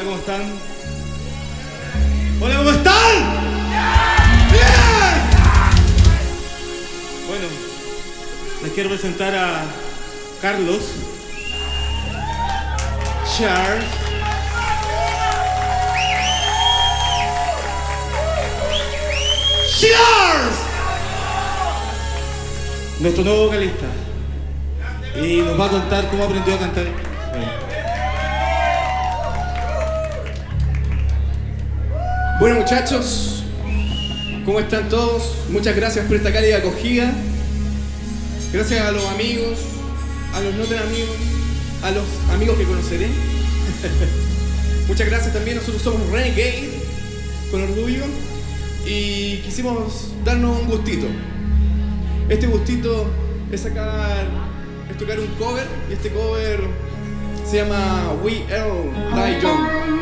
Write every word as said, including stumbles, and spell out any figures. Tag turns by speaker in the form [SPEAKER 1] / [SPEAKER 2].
[SPEAKER 1] ¿cómo están? Hola, ¿cómo están? ¡Bien! Bueno, les quiero presentar a Carlos, Charles, Charles, nuestro nuevo vocalista, y nos va a contar cómo aprendió a cantar.
[SPEAKER 2] Bueno, muchachos, ¿cómo están todos? Muchas gracias por esta cálida acogida. Gracias a los amigos, a los no tan amigos, a los amigos que conoceré. Muchas gracias también. Nosotros somos Renegade, con orgullo, y quisimos darnos un gustito. Este gustito es sacar, es tocar un cover, y este cover se llama We All Die Young.